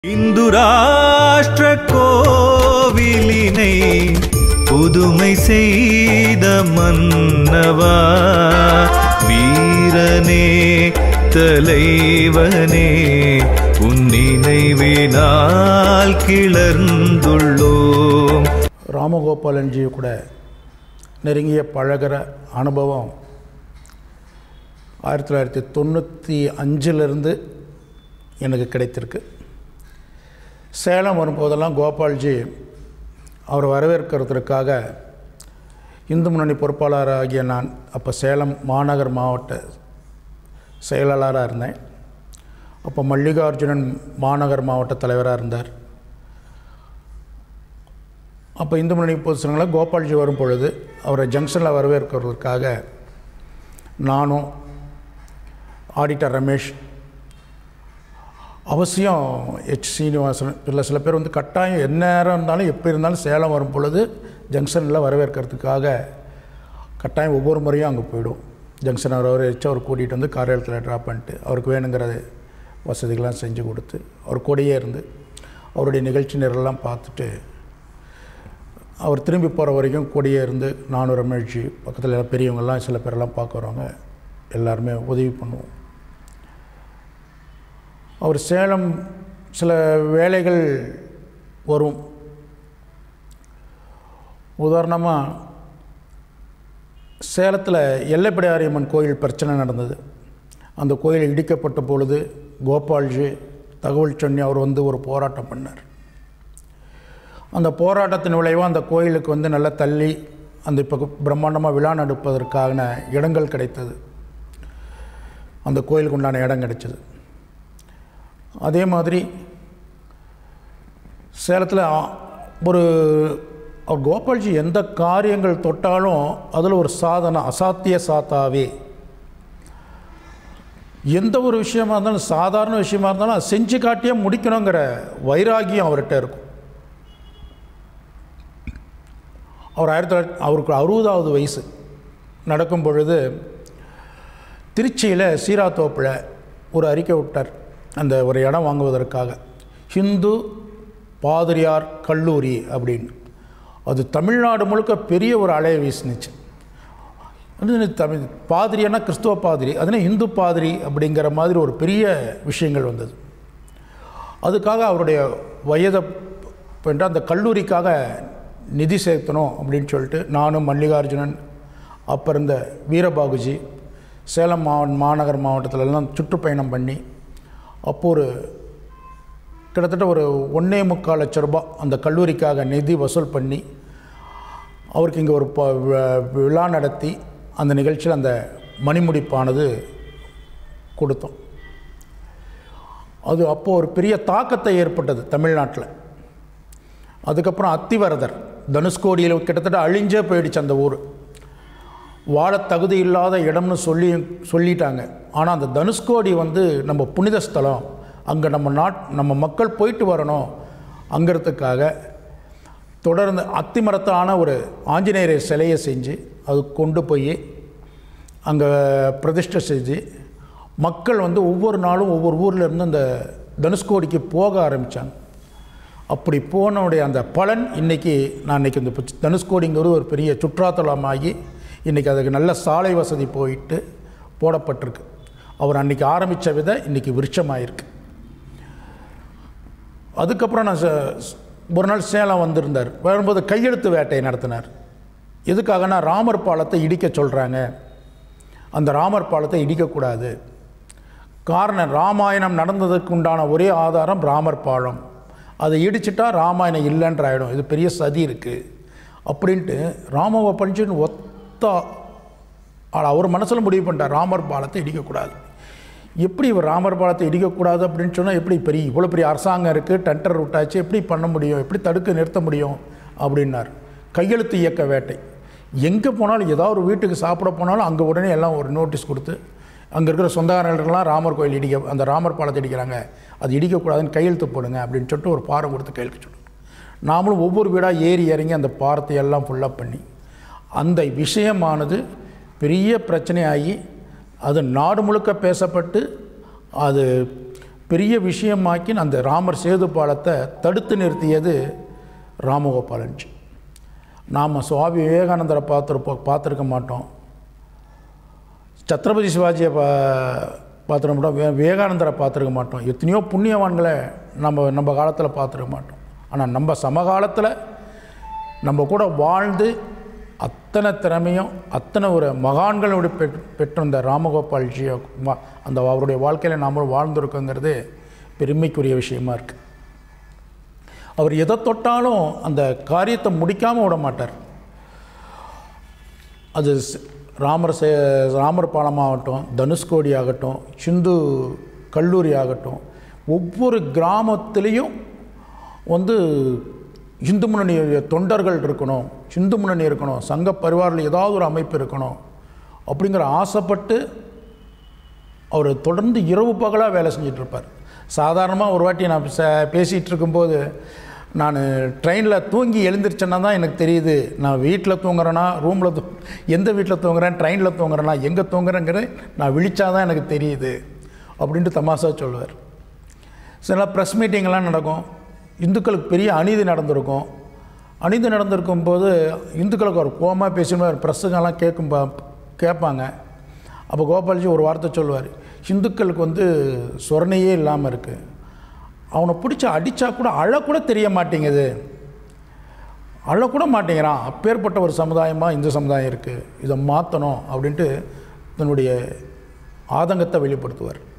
இந்து ராஷ்டிர கோவிலினை புதுமை செய்த மன்னவா, வீரனே தலைவனே, உன் நினைவினால் கிளர்ந்துள்ளோம். ராமகோபாலன்ஜி கூட நெருங்கிய பழகிற அனுபவம் 1995 எனக்கு கிடைத்திருக்கு. சேலம் வரும்போதெல்லாம் கோபால்ஜி அவர் வரவேற்கிறதுக்காக இந்து முன்னணி பொறுப்பாளராகிய நான் அப்போ சேலம் மாநகர் மாவட்ட செயலாளராக இருந்தேன். அப்போ மல்லிகார்ஜுனன் மாநகர் மாவட்ட தலைவராக இருந்தார். அப்போ இந்து முன்னணி பொதுச்சங்கத்தில் கோபால்ஜி வரும் பொழுது அவரை ஜங்ஷனில் வரவேற்கிறதுக்காக நானும் ஆடிட்டர் ரமேஷ், அவசியம் சீனிவாசன் இல்லை சில பேர் வந்து கட்டாயம் எந்நேரம் இருந்தாலும் எப்போ இருந்தாலும் சேலம் வரும் பொழுது ஜங்ஷனில் வரவேற்கிறதுக்காக கட்டாயம் ஒவ்வொரு முறையும் அங்கே போய்டும். ஜங்ஷன் அவர் கூட்டிகிட்டு வந்து காரியாலயத்தில் ட்ராப் பண்ணிட்டு அவருக்கு வேணுங்கிற வசதிகள்லாம் செஞ்சு கொடுத்து அவர் கூடயே இருந்து அவருடைய நிகழ்ச்சி நேரெல்லாம் பார்த்துட்டு அவர் திரும்பி போகிற வரைக்கும் கூடயே இருந்து நானும் ரமேஷ்ஜி பக்கத்தில் பெரியவங்கள்லாம் சில பேரெல்லாம் பார்க்க வரவங்க எல்லாருமே உதவி பண்ணுவோம். அவர் சேலம் சில வேலைகள் வரும். உதாரணமாக சேலத்தில் எல்லைப்படையாரியம்மன் கோயில் பிரச்சனை நடந்தது. அந்த கோயில் இடிக்கப்பட்ட பொழுது கோபால்ஜி தகவல் சொன்னி அவர் வந்து ஒரு போராட்டம் பண்ணார். அந்த போராட்டத்தின் விளைவாக அந்த கோயிலுக்கு வந்து நல்லா தள்ளி அந்த இப்போ பிரம்மாண்டமாக விழா நடப்பதற்கான இடங்கள் கிடைத்தது. அந்த கோயிலுக்கு உண்டான இடம் கிடைச்சது. அதே மாதிரி சேலத்தில் ஒரு கோபால்ஜி எந்த காரியங்கள் தொட்டாலும் அதில் ஒரு சாதனை, அசாத்திய சாத்தாவே. எந்த ஒரு விஷயமா இருந்தாலும் சாதாரண விஷயமா இருந்தாலும் அதை செஞ்சு காட்டியே முடிக்கணுங்கிற வைராகியம் அவர்கிட்ட இருக்கும். அவர் அவருக்கு 60வது வயசு நடக்கும் பொழுது திருச்சியில் சீராத்தோப்பில் ஒரு அறிக்கை விட்டார். அந்த ஒரு இடம் வாங்குவதற்காக ஹிந்து பாதிரியார் கல்லூரி அப்படின்னு. அது தமிழ்நாடு முழுக்க பெரிய ஒரு அலையை வீசினுச்சு. தமிழ் பாதிரியானா கிறிஸ்துவ பாதிரி, அதனால் இந்து பாதிரி அப்படிங்கிற மாதிரி ஒரு பெரிய விஷயங்கள் வந்தது. அதுக்காக அவருடைய வயதை போன்ற அந்த கல்லூரிக்காக நிதி சேர்த்தணும் அப்படின்னு சொல்லிட்டு நானும் மல்லிகார்ஜுனன் அப்போ இருந்த வீரபாகுஜி சேலம் மாநகர் மாவட்டத்திலெல்லாம் சுற்றுப்பயணம் பண்ணி அப்போ ஒரு கிட்டத்தட்ட ஒரு 1.25 லட்சம் ரூபாய் அந்த கல்லூரிக்காக நிதி வசூல் பண்ணி அவருக்கு இங்கே ஒரு விழா நடத்தி அந்த நிகழ்ச்சியில் அந்த மணிமுடிப்பானது கொடுத்தோம். அது அப்போது ஒரு பெரிய தாக்கத்தை ஏற்பட்டது தமிழ்நாட்டில். அதுக்கப்புறம் அத்திவரதர் தனுஷ்கோடியில் கிட்டத்தட்ட அழிஞ்சே போயிடுச்சு. அந்த ஊர் வாழ தகுதி இல்லாத இடம்னு சொல்லிட்டாங்க. ஆனால் அந்த தனுஷ்கோடி வந்து நம்ம புனித ஸ்தலம், அங்கே நம்ம மக்கள் போயிட்டு வரணும் அங்கிறதுக்காக தொடர்ந்து அத்திமரத்தான ஒரு ஆஞ்சநேயர் சிலையை செஞ்சு அது கொண்டு போய் அங்கே பிரதிஷ்டை செஞ்சு மக்கள் வந்து ஒவ்வொரு நாளும் ஒவ்வொரு ஊரில் இருந்து அந்த தனுஷ்கோடிக்கு போக ஆரம்பித்தாங்க. அப்படி போனவுடைய அந்த பலன் இன்றைக்கி இந்த தனுஷ்கோடிங்கிறது ஒரு பெரிய சுற்றுலாத்தலமாகி இன்றைக்கி அதுக்கு நல்ல சாலை வசதி போடப்பட்டிருக்கு. அவர் அன்றைக்கி ஆரம்பித்த விதை இன்றைக்கி விருட்சமாயிருக்கு. அதுக்கப்புறம் நான் ஒரு நாள் சேலம் வந்திருந்தார். வரும்போது கையெழுத்து வேட்டையை நடத்தினார். எதுக்காகனா ராமர் பாலத்தை இடிக்க சொல்கிறாங்க, அந்த ராமர் பாலத்தை இடிக்கக்கூடாது. காரணம் ராமாயணம் நடந்ததுக்கு உண்டான ஒரே ஆதாரம் ராமர் பாலம், அதை இடிச்சிட்டா ராமாயணம் இல்லைன்ற ஆகிடும், இது பெரிய சதி இருக்குது அப்படின்ட்டு ராமகோபால்ஜின்னு அவர் மனசில் முடிவு பண்ணிட்டார் ராமர் பாலத்தை இடிக்கக்கூடாது. எப்படி இவர் ராமர் பாலத்தை இடிக்கக்கூடாது அப்படின்னு சொன்னால் எப்படி இவ்வளோ பெரிய அரசாங்கம் இருக்குது, டெண்டர் விட்டாச்சு, எப்படி பண்ண முடியும், எப்படி தடுக்க நிறுத்த முடியும் அப்படின்னார். கையெழுத்து இயக்க வேட்டை. எங்கே போனாலும் ஏதாவது ஒரு வீட்டுக்கு சாப்பிட போனாலும் அங்கே உடனே எல்லாம் ஒரு நோட்டீஸ் கொடுத்து அங்கே இருக்கிற சொந்தக்காரர்கள்லாம் ராமர் கோயில் அந்த ராமர் பாலத்தை இடிக்கிறாங்க, அது இடிக்கக்கூடாதுன்னு கையெழுத்து போடுங்க அப்படின்னு சொல்லிட்டு ஒரு பாரம் கொடுத்து கையெழுத்து சொல்லணும். நாமளும் ஒவ்வொரு வீடாக ஏறி இறங்கி அந்த பாரத்தை எல்லாம் ஃபுல்லப் பண்ணி அந்த விஷயமானது பெரிய பிரச்சனையாகி அது நாடு முழுக்க பேசப்பட்டு அது பெரிய விஷயமாக்கி அந்த ராமர் சேது பாலத்தை தடுத்து நிறுத்தியது ராமகோபாலன்ஜி. நாம் சுவாமி விவேகானந்தரை பார்த்துருக்க மாட்டோம், சத்ரபதி சிவாஜியை பார்த்துருக்க மாட்டோம், விவேகானந்தரை பார்த்துருக்க மாட்டோம், எத்தனையோ புண்ணியவான்களை நம்ம காலத்தில் பார்த்துருக்க மாட்டோம். ஆனால் நம்ம சமகாலத்தில் நம்ம கூட வாழ்ந்து அத்தனை திறமையும் அத்தனை ஒரு மகான்களுடைய பெற்றிருந்த ராமகோபால்ஜி அந்த அவருடைய வாழ்க்கையில் நாம் வாழ்ந்துருக்கோங்கிறது பெருமைக்குரிய விஷயமா இருக்குது. அவர் எதை தொட்டாலும் அந்த காரியத்தை முடிக்காமல் விட மாட்டார். அது ராமர் பாலமாகட்டும், தனுஷ்கோடி ஆகட்டும், சிந்து கல்லூரி ஆகட்டும், ஒவ்வொரு கிராமத்துலேயும் இந்து முன்னணி தொண்டர்கள் இருக்கணும், சிந்து முன்னணி இருக்கணும், சங்க பரிவாரில் ஏதாவது ஒரு அமைப்பு இருக்கணும் அப்படிங்கிற ஆசைப்பட்டு அவர் தொடர்ந்து இரவு பகலாக வேலை செஞ்சிட்ருப்பார். சாதாரணமாக ஒரு வாட்டி நான் பேசிகிட்டு இருக்கும்போது, நான் ட்ரெயினில் தூங்கி எழுந்திரிச்சேன்னா தான் எனக்கு தெரியுது நான் வீட்டில் தூங்குறேன்னா, ரூமில் எந்த வீட்டில் தூங்குறேன், ட்ரெயினில் தூங்குறேன்னா, எங்கே தூங்குறேங்கிறது நான் விழிச்சாதான் எனக்கு தெரியுது அப்படின்ட்டு தமாஷா சொல்லுவார். சில ப்ரெஸ் மீட்டிங்கெல்லாம் நடக்கும், இந்துக்களுக்கு பெரிய அநீதி நடந்திருக்கும். அநீதி நடந்திருக்கும் போது இந்துக்களுக்கு ஒரு கோபமாக பேசணும், ப்ரெஸ்ஸுங்கெல்லாம் கேட்பாங்க. அப்போ கோபால்ஜி ஒரு வார்த்தை சொல்லுவார், இந்துக்களுக்கு சொரணையே இல்லாமல் இருக்குது, அவனை பிடிச்சி அடித்தா கூட அழக்கூட தெரிய மாட்டேங்குது, அழக்கூட மாட்டேங்கிறான், அப்பேற்பட்ட ஒரு சமுதாயமாக இந்து சமுதாயம் இருக்குது, இதை மாற்றணும் அப்படின்ட்டு தன்னுடைய ஆதங்கத்தை வெளிப்படுத்துவார்.